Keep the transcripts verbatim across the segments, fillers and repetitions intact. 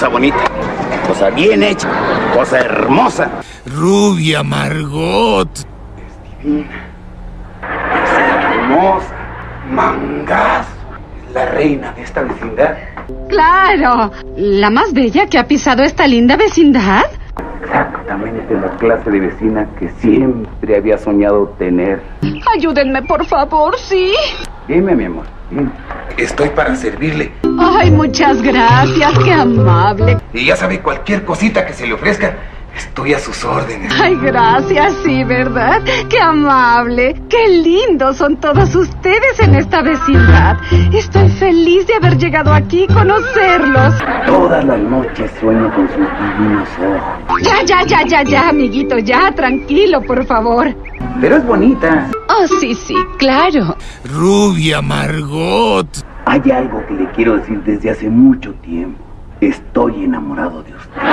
cosa bonita, cosa bien hecha, cosa hermosa. Rubia Margot. Es divina, es hermosa, mangazo. Es la reina de esta vecindad. ¡Claro! ¿La más bella que ha pisado esta linda vecindad? Exactamente la clase de vecina que siempre había soñado tener. Ayúdenme, por favor, ¿sí? Dime, mi amor, dime. Estoy para servirle. Ay, muchas gracias, qué amable. Y ya sabe, cualquier cosita que se le ofrezca, estoy a sus órdenes. Ay, gracias, sí, ¿verdad? Qué amable. Qué lindos son todos ustedes en esta vecindad. Estoy feliz de haber llegado aquí y conocerlos. Todas las noches sueño con sus divinos ojos. Ya, ya, ya, ya, ya, amiguito, ya, tranquilo, por favor. Pero es bonita. Oh, sí, sí, claro. Rubia Margot. Hay algo que le quiero decir desde hace mucho tiempo. Estoy enamorado de usted.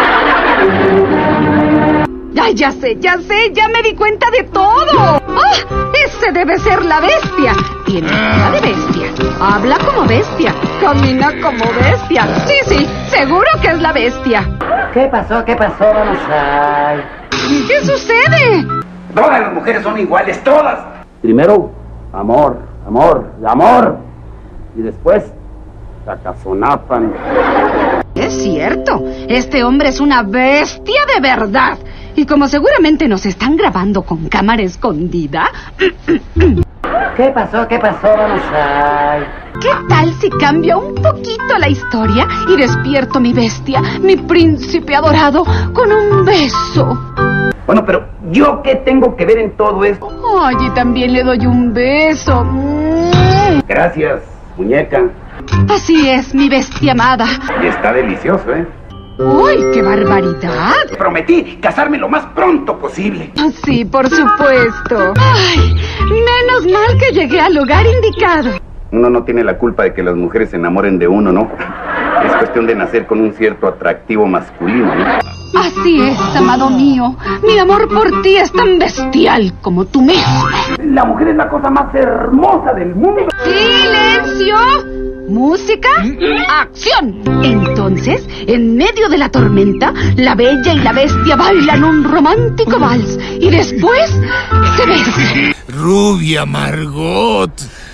Ay, ya sé, ya sé, ya me di cuenta de todo. ¡Ah! Ese debe ser la bestia. Tiene cara de bestia, habla como bestia, camina como bestia. Sí, sí, seguro que es la bestia. ¿Qué pasó? ¿Qué pasó? Vamos a... ¿Qué sucede? Todas las mujeres son iguales, todas. Primero, amor, amor, amor. Y después, sacazonapan. Es cierto, este hombre es una bestia de verdad. Y como seguramente nos están grabando con cámara escondida... ¿Qué pasó? ¿Qué pasó? Vamos a... ¿Qué tal si cambio un poquito la historia y despierto mi bestia, mi príncipe adorado, con un beso? Bueno, pero ¿yo qué tengo que ver en todo esto? Ay, y también le doy un beso. Gracias, muñeca. Así es, mi bestia amada. Y está delicioso, ¿eh? ¡Uy, qué barbaridad! Prometí casarme lo más pronto posible. Sí, por supuesto. Ay, menos mal que llegué al lugar indicado. Uno no tiene la culpa de que las mujeres se enamoren de uno, ¿no? Es cuestión de nacer con un cierto atractivo masculino, ¿no? Así es, amado mío. Mi amor por ti es tan bestial como tú mismo. La mujer es la cosa más hermosa del mundo. ¡Silencio! Música, acción. Entonces, en medio de la tormenta, la bella y la bestia bailan un romántico vals y después se besan. Rubia Margot.